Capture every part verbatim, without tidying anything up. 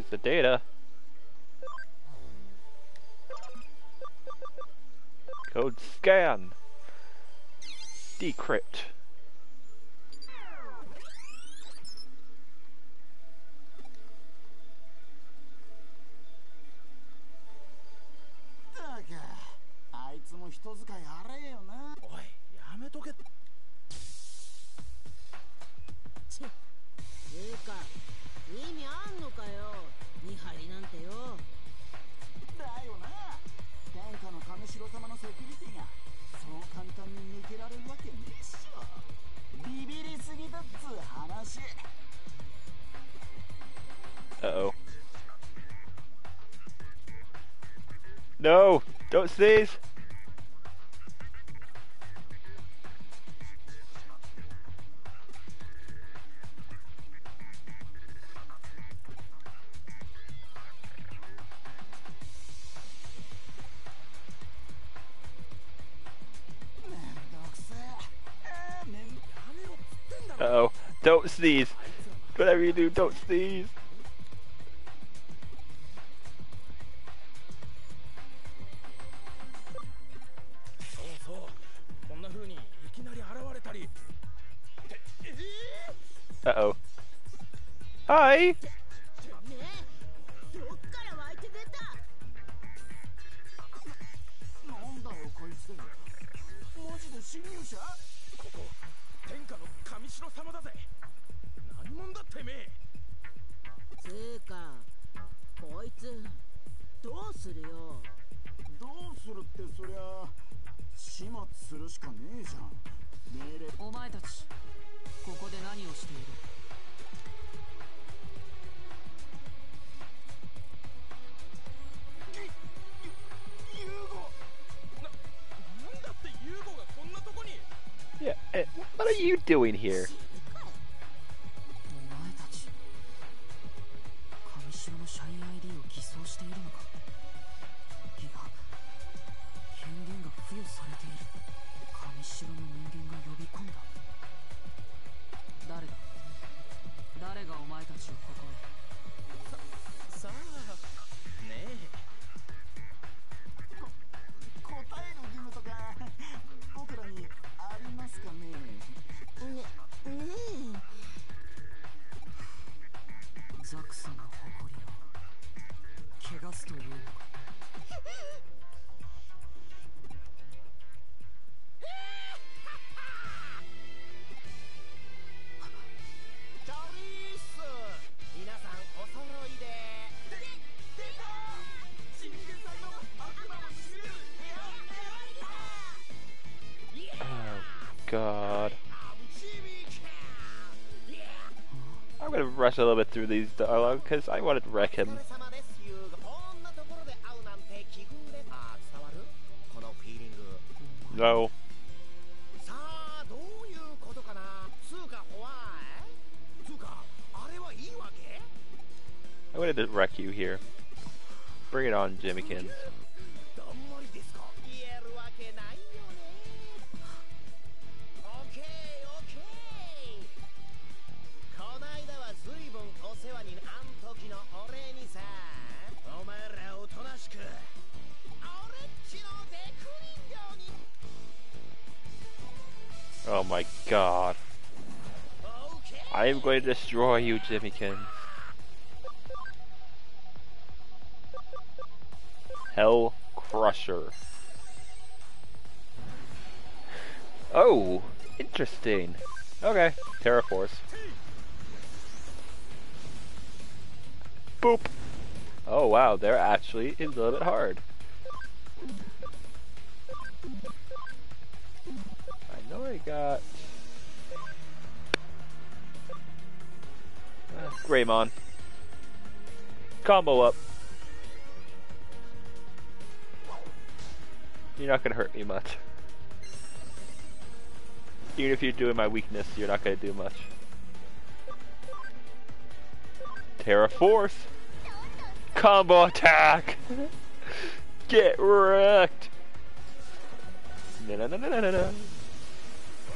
the data. Code scan. Decrypt. Uh-oh. No! Don't sneeze! Uh-oh. Don't sneeze! Whatever you do, don't sneeze! Uh-oh. Hi! Yeah, eh, what are you doing here? God. I'm gonna rush a little bit through these dialogue because I wanted to wreck him. No. I wanted to wreck you here. Bring it on, Jimmykins. Oh my God. I am going to destroy you, Jimmykins. Hell Crusher. Oh, interesting. Okay, Terra Force. Boop. Oh wow, they're actually a little bit hard. I know I got uh, Greymon. Combo up. You're not gonna hurt me much. Even if you're doing my weakness, you're not gonna do much. Terra Force! Combo attack! Get wrecked! No, no, no, no, no, no.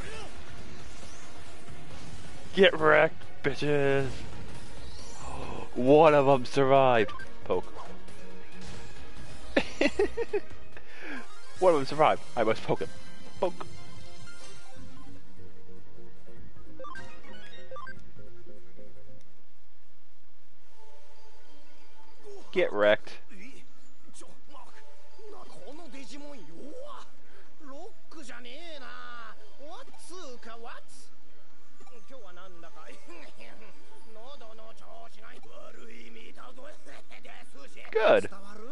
Get wrecked, bitches! One of them survived. Poke. One of them survived. I must poke him. Poke. Get wrecked. Good.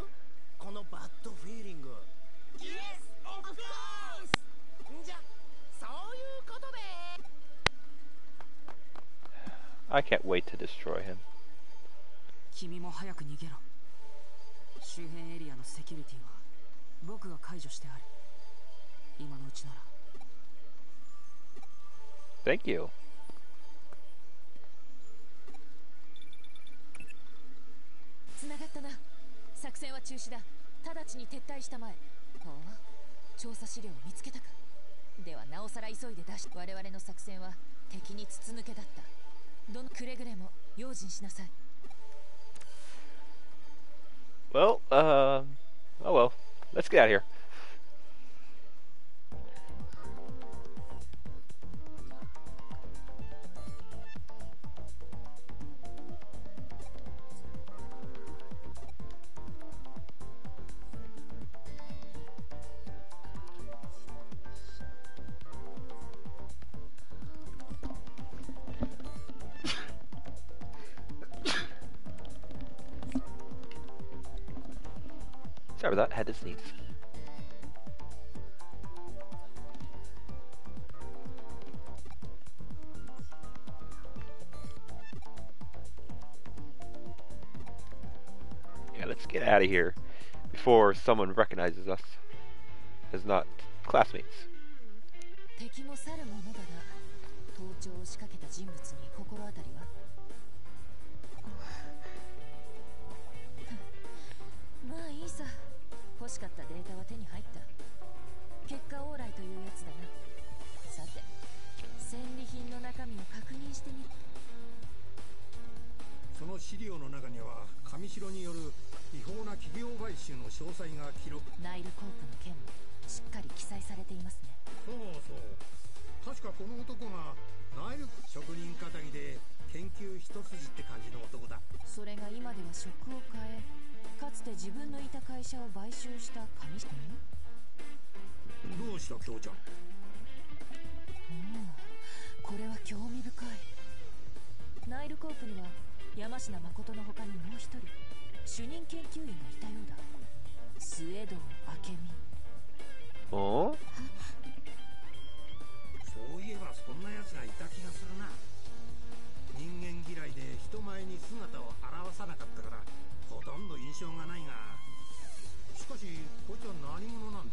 I can't wait to destroy him. 君も早く逃げろ。周辺エリアのセキュリティは僕が解除してある。今のうちなら。 Thank you. 繋がったな。作戦は中止だ。直ちに撤退したまえ。ほう、調査資料を見つけたか。ではなおさら急いで出し、我々の作戦は敵に筒抜けだった。どのくれぐれも用心しなさい。 Well, uh, oh well. Let's get out of here. Sorry about that, had to sneeze. Yeah, let's get out of here before someone recognizes us as not classmates. 敵も去るものだが、盗聴を仕掛けた人物に心当たりは？まあいいさ。欲しかったデータは手に入った。結果オーライというやつだな。さて、戦利品の中身を確認してみる。 その資料の中には上城による違法な企業買収の詳細が記録。 ナイルコープの件もしっかり記載されていますね。 そうそう。確かこの男がナイル職人かたぎで研究一筋って感じの男だ。 それが今では職を変え、かつて自分のいた会社を買収した上城。 どうした京ちゃん。 うん、これは興味深い。ナイルコープには山科誠の他にもう一人主任研究員がいたようだ。末堂明美。 お？ そういえばそんな奴がいた気がするな。人間嫌いで人前に姿を現さなかったからほとんど印象がないが、しかしこいつは何者なんだ。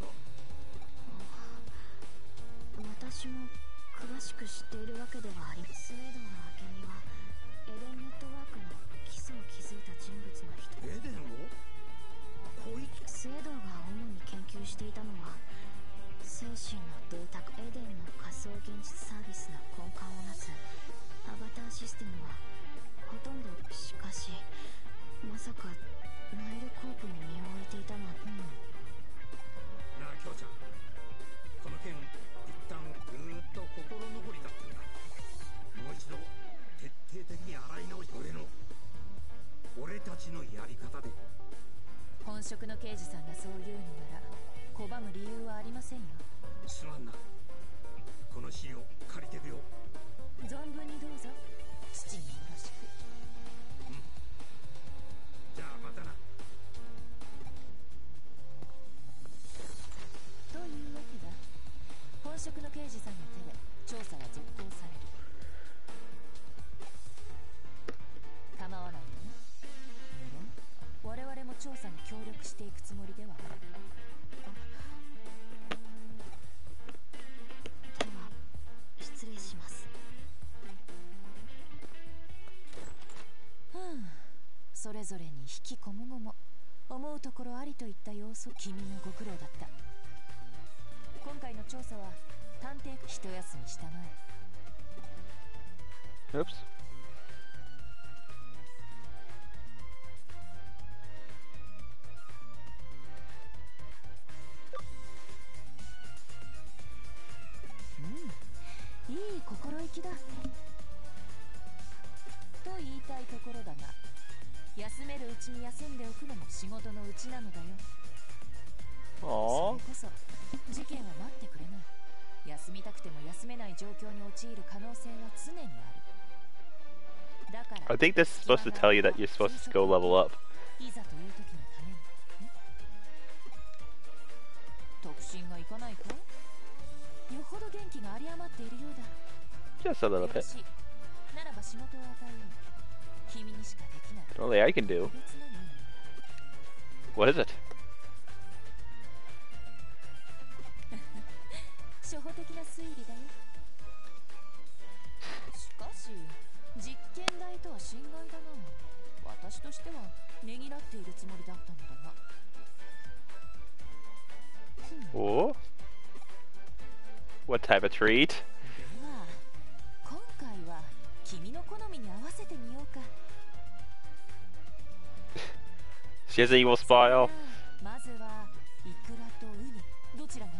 私も詳しく知っているわけではありません。スウェードの明美はエデンネットワークの基礎を築いた人物の一人。 エデンを？こいつ？ スウェードが主に研究していたのは精神のデータ。エデンの仮想現実サービスの根幹をなすアバターシステムはほとんど。しかしまさかナイルコープに身を置いていたなんて。 なあ京ちゃん、この件一旦ぐーっと心残りだったんだ。もう一度徹底的に洗い直し、俺の俺たちのやり方で。 本職の刑事さんがそう言うのなら拒む理由はありませんよ。 すまんな。この資料借りてくよ。 存分にどうぞ。父によろしく。 うん。じゃあまたな。 というわけだ。本職の刑事さんの手で調査は続行される。構わないよね。無論我々も調査に協力していくつもりではある。 では失礼します。 ふん、それぞれに引きこもごも思うところありといった様子。君もご苦労だった。今回の調査は探偵一休みしたまえ。 Oops. 敵だと言いたいところだが、休めるうちに休んでおくのも仕事のうちなのだよ。そ Aww. れこそ事件は待ってくれない。休みたくても休めない状況に陥る可能性は常にある。だから I think this is supposed to tell you that you're supposed to go level up. いざという時のために。特進がいかないか？よほど元気が有り余っているようだ。 Just a little よろ bit. しい。ならば仕事を与えよう。君にしかできない。 Only I can do. 別なのよ。 What is it? 初歩的な推理だよ。しかし実験台とは心外だな。私としてはねぎらっているつもりだったのだが。 Oh? What type of treat? では今回は君の好みに合わせてみようか。 She has an evil smile. まずはイクラとウニ、どちらがいい？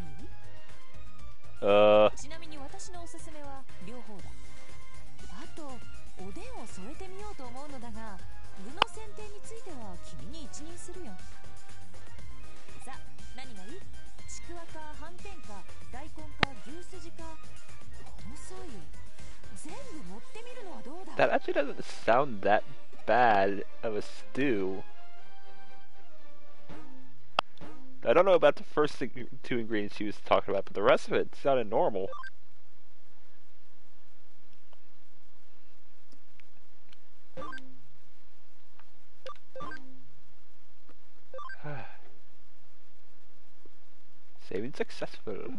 Uh, ちなみに私のおすすめは両方だ。あとおでんを添えてみようと思うのだが、具の選定については君に一任するよ。さあ何がいい？ちくわかはんぺんか大根か牛すじか。この際全部持ってみるのはどうだ？ that actually doesn't sound that bad of a stew. I don't know about the first ing- two ingredients she was talking about, but the rest of it sounded normal. Saving successful.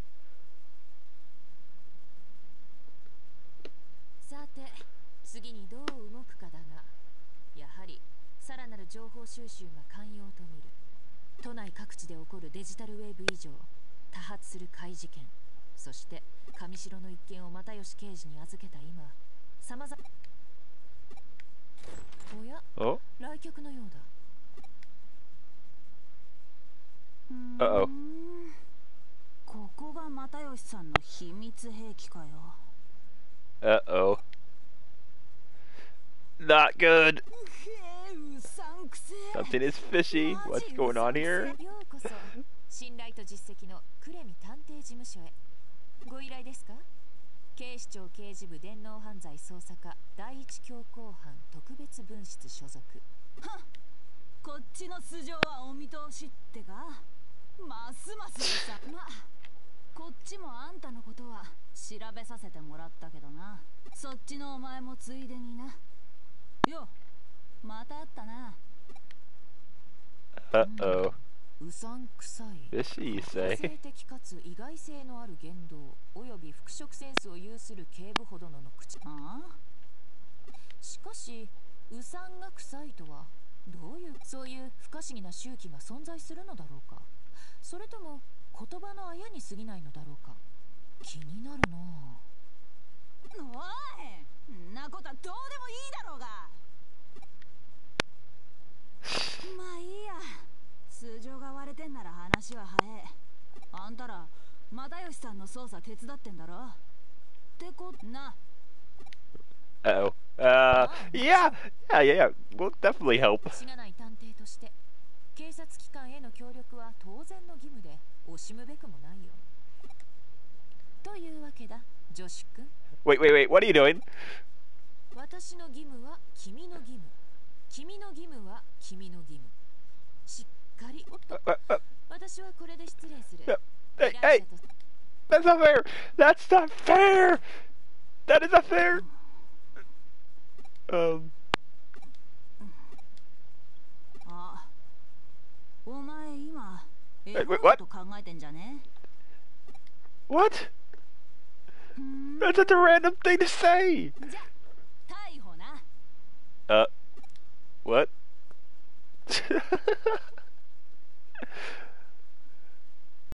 さて次にどう動くかだが、やはりさらなる情報収集が肝要と見る。都内各地で起こるデジタルウェーブ以上多発する怪事件、そして上白の一件を又吉刑事に預けた今、さまざおや Oh? 来客のようだ。 Uh-oh. ここが又吉さんの秘密兵器かよ。 Uh-oh. Not good. うさんくせえ。 Something is fishy. What's going on here? ようこそ信頼と実績のクレミ探偵事務所へ。ご依頼ですか？警視庁刑事部電脳犯罪捜査課第一強行班特別分室所属。 こっちの素性はお見通しってか。ますますさま、こっちもあんたのことは調べさせてもらったけどな。そっちのお前もついでにな。よ、また会ったな。 Uh-oh. うさんくさい Fishy, you 個 say? 性的かつ意外性のある言動および服飾センスを有する警部ほどのの口。 ああ、 しかしうさんが臭いとはどういう、そういう不可思議な周期が存在するのだろうか。それとも言葉のあやに過ぎないのだろうか。気になるな。 おい、んなことはどうでもいいだろうが。まあいいや、素性が割れてんなら話は早え。あんたら又吉さんの捜査手伝ってんだろってこな。 Uh-oh. Uh, yeah, yeah, yeah, yeah. We'll definitely help. しがない探偵として警察機関への協力は当然の義務で惜しむべくもないよ。というわけだ、女子くん。 Wait, wait, wait. What are you doing? 私の義務は君の義務、君の義務は君の義務。しっかり。おっと、 Uh, uh, 私はこれで失礼する。 hey, 依 hey, 頼者と that's not fair. That's not fair. That is not fair. Um. あ、お前今エ Wait, ロ wait, い what? と考えてんじゃね？ What? ふん、 That's such a random thing to say. じゃ逮捕な。 Uh. What?